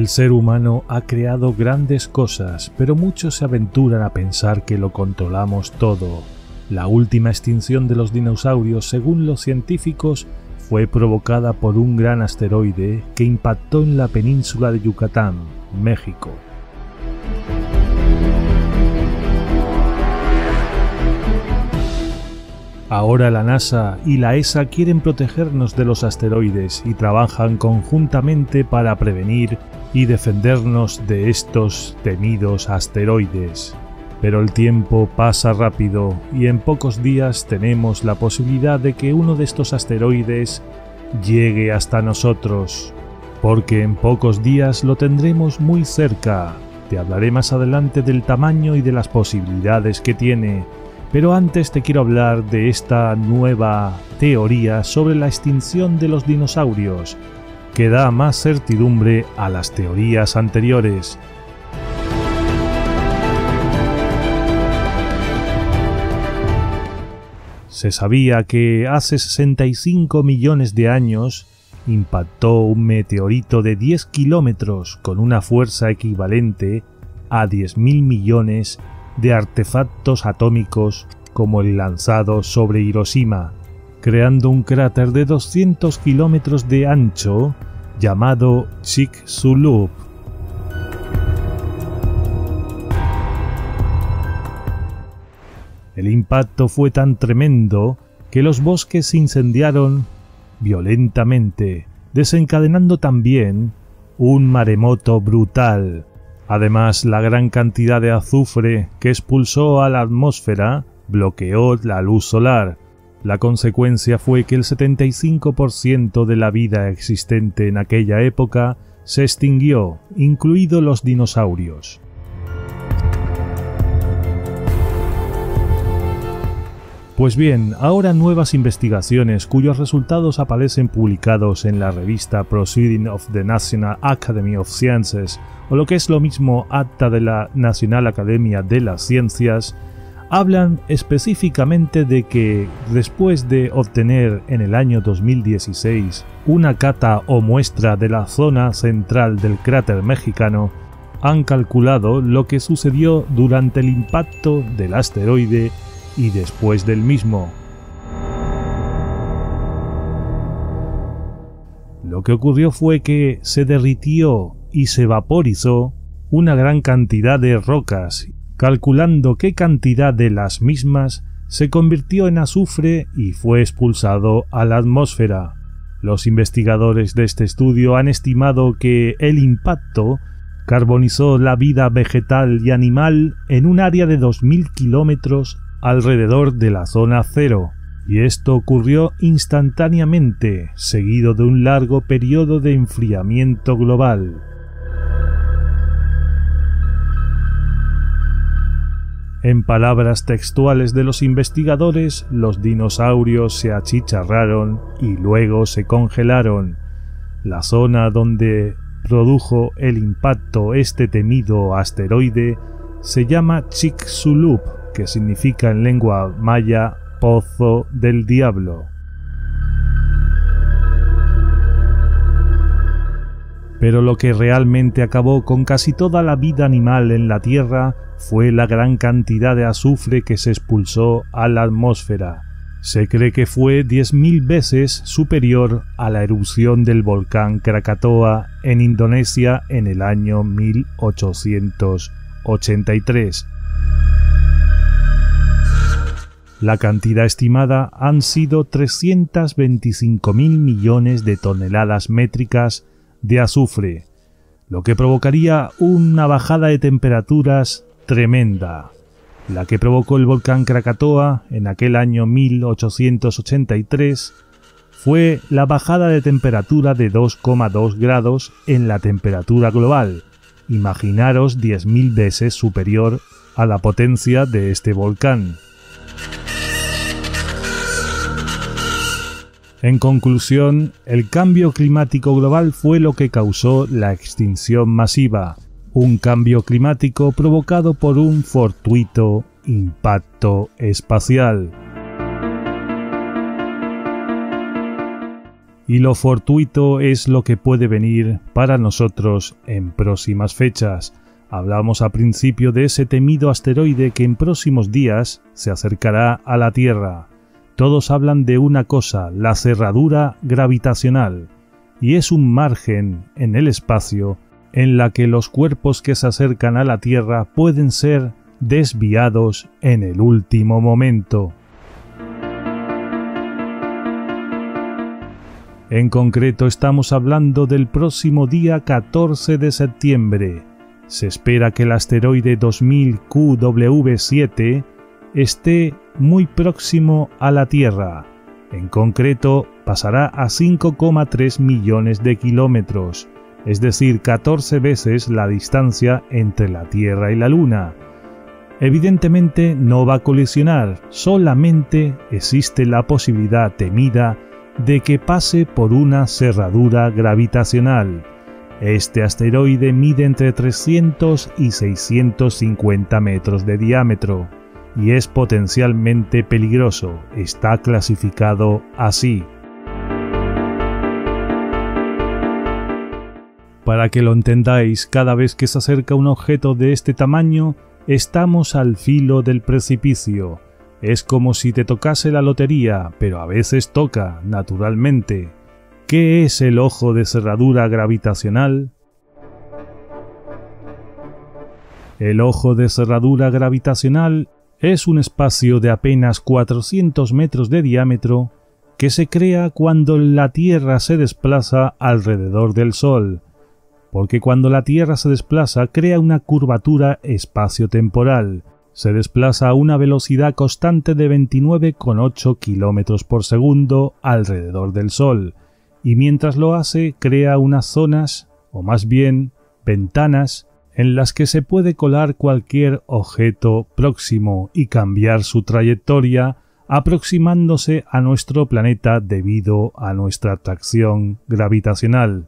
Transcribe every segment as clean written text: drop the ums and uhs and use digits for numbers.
El ser humano ha creado grandes cosas, pero muchos se aventuran a pensar que lo controlamos todo. La última extinción de los dinosaurios, según los científicos, fue provocada por un gran asteroide que impactó en la península de Yucatán, México. Ahora la NASA y la ESA quieren protegernos de los asteroides y trabajan conjuntamente para prevenir y defendernos de estos temidos asteroides. Pero el tiempo pasa rápido y en pocos días tenemos la posibilidad de que uno de estos asteroides llegue hasta nosotros, porque en pocos días lo tendremos muy cerca. Te hablaré más adelante del tamaño y de las posibilidades que tiene. Pero antes te quiero hablar de esta nueva teoría sobre la extinción de los dinosaurios, que da más certidumbre a las teorías anteriores. Se sabía que hace 65 millones de años impactó un meteorito de 10 kilómetros con una fuerza equivalente a 10.000 millones de artefactos atómicos como el lanzado sobre Hiroshima, creando un cráter de 200 kilómetros de ancho llamado Chicxulub. El impacto fue tan tremendo que los bosques se incendiaron violentamente, desencadenando también un maremoto brutal. Además, la gran cantidad de azufre que expulsó a la atmósfera bloqueó la luz solar. La consecuencia fue que el 75% de la vida existente en aquella época se extinguió, incluidos los dinosaurios. Pues bien, ahora nuevas investigaciones cuyos resultados aparecen publicados en la revista Proceedings of the National Academy of Sciences, o lo que es lo mismo Acta de la Nacional Academia de las Ciencias, hablan específicamente de que después de obtener en el año 2016 una cata o muestra de la zona central del cráter mexicano, han calculado lo que sucedió durante el impacto del asteroide y después del mismo. Lo que ocurrió fue que se derritió y se vaporizó una gran cantidad de rocas, calculando qué cantidad de las mismas se convirtió en azufre y fue expulsado a la atmósfera. Los investigadores de este estudio han estimado que el impacto carbonizó la vida vegetal y animal en un área de 2.000 kilómetros alrededor de la zona cero, y esto ocurrió instantáneamente, seguido de un largo periodo de enfriamiento global. En palabras textuales de los investigadores, los dinosaurios se achicharraron y luego se congelaron. La zona donde produjo el impacto este temido asteroide se llama Chicxulub, que significa en lengua maya Pozo del Diablo. Pero lo que realmente acabó con casi toda la vida animal en la Tierra fue la gran cantidad de azufre que se expulsó a la atmósfera. Se cree que fue 10.000 veces superior a la erupción del volcán Krakatoa en Indonesia en el año 1883. La cantidad estimada han sido 325.000 millones de toneladas métricas de azufre, lo que provocaría una bajada de temperaturas tremenda. La que provocó el volcán Krakatoa en aquel año 1883 fue la bajada de temperatura de 2,2 grados en la temperatura global. Imaginaros 10.000 veces superior a la potencia de este volcán. En conclusión, el cambio climático global fue lo que causó la extinción masiva, un cambio climático provocado por un fortuito impacto espacial. y lo fortuito es lo que puede venir para nosotros en próximas fechas. Hablamos al principio de ese temido asteroide que en próximos días se acercará a la Tierra. Todos hablan de una cosa, la cerradura gravitacional, y es un margen en el espacio en la que los cuerpos que se acercan a la Tierra pueden ser desviados en el último momento. En concreto estamos hablando del próximo día 14 de septiembre. Se espera que el asteroide 2000 QW7 esté muy próximo a la Tierra. En concreto, pasará a 5,3 millones de kilómetros, es decir, 14 veces la distancia entre la Tierra y la Luna. Evidentemente no va a colisionar, solamente existe la posibilidad temida de que pase por una cerradura gravitacional. Este asteroide mide entre 300 y 650 metros de diámetro y es potencialmente peligroso. Está clasificado así. Para que lo entendáis, cada vez que se acerca un objeto de este tamaño, estamos al filo del precipicio. Es como si te tocase la lotería, pero a veces toca, naturalmente. ¿Qué es el ojo de cerradura gravitacional? El ojo de cerradura gravitacional es un espacio de apenas 400 metros de diámetro que se crea cuando la Tierra se desplaza alrededor del Sol, porque cuando la Tierra se desplaza crea una curvatura espaciotemporal. Se desplaza a una velocidad constante de 29,8 km por segundo alrededor del Sol, y mientras lo hace crea unas zonas, o más bien ventanas, en las que se puede colar cualquier objeto próximo y cambiar su trayectoria aproximándose a nuestro planeta debido a nuestra atracción gravitacional.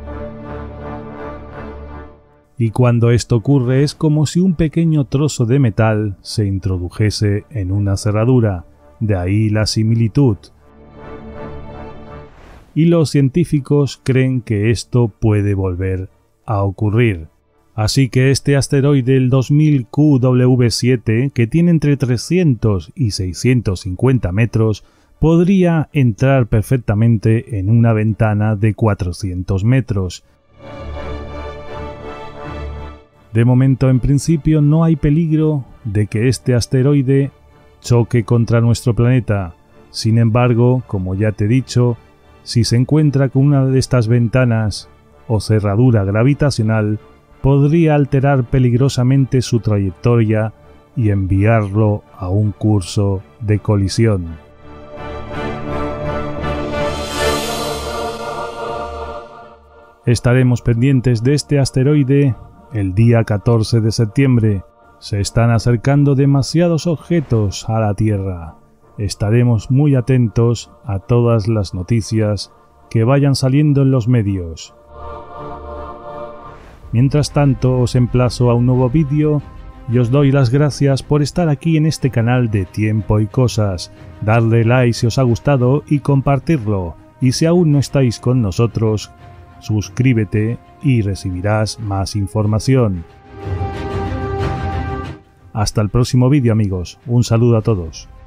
Y cuando esto ocurre es como si un pequeño trozo de metal se introdujese en una cerradura, de ahí la similitud. Y los científicos creen que esto puede volver a ocurrir. Así que este asteroide, el 2000 QW7, que tiene entre 300 y 650 metros, podría entrar perfectamente en una ventana de 400 metros. De momento, en principio, no hay peligro de que este asteroide choque contra nuestro planeta. Sin embargo, como ya te he dicho, si se encuentra con una de estas ventanas o cerradura gravitacional, podría alterar peligrosamente su trayectoria y enviarlo a un curso de colisión. Estaremos pendientes de este asteroide el día 14 de septiembre. Se están acercando demasiados objetos a la Tierra. Estaremos muy atentos a todas las noticias que vayan saliendo en los medios. Mientras tanto, os emplazo a un nuevo vídeo y os doy las gracias por estar aquí en este canal de Tiempo y Cosas. Darle like si os ha gustado y compartirlo. Y si aún no estáis con nosotros, suscríbete y recibirás más información. Hasta el próximo vídeo, amigos. Un saludo a todos.